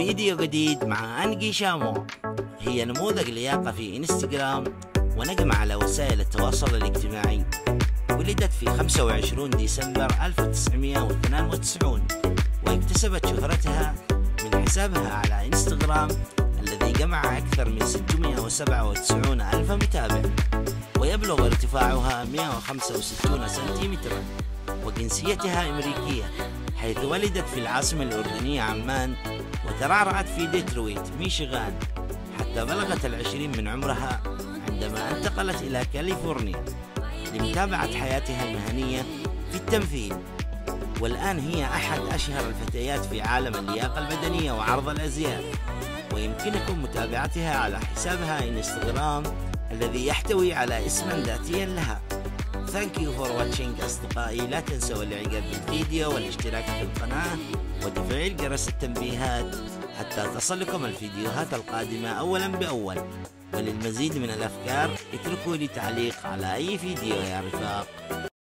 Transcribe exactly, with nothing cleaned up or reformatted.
فيديو جديد مع أنجي شامو. هي نموذج لياقة في انستغرام ونجمة على وسائل التواصل الاجتماعي. ولدت في خمسة وعشرين ديسمبر ألف وتسعمئة واثنين وتسعين، واكتسبت شهرتها من حسابها على انستغرام الذي جمع أكثر من ستمئة وسبعة وتسعين ألف متابع، ويبلغ ارتفاعها مئة وخمسة وستين سنتيمترا. وجنسيتها أمريكية، حيث ولدت في العاصمة الأردنية عمان، وترعرعت في ديترويت ميشيغان حتى بلغت العشرين من عمرها عندما انتقلت إلى كاليفورنيا لمتابعة حياتها المهنية في التمثيل. والآن هي أحد أشهر الفتيات في عالم اللياقة البدنية وعرض الأزياء، ويمكنكم متابعتها على حسابها انستغرام الذي يحتوي على اسما ذاتيا لها. Thank you for watching أصدقائي. لا تنسوا الإعجاب بالفيديو والاشتراك في القناة وتفعيل جرس التنبيهات حتى تصلكم الفيديوهات القادمة أولا بأول. وللمزيد من الأفكار اتركوا لي تعليق على أي فيديو يا رفاق.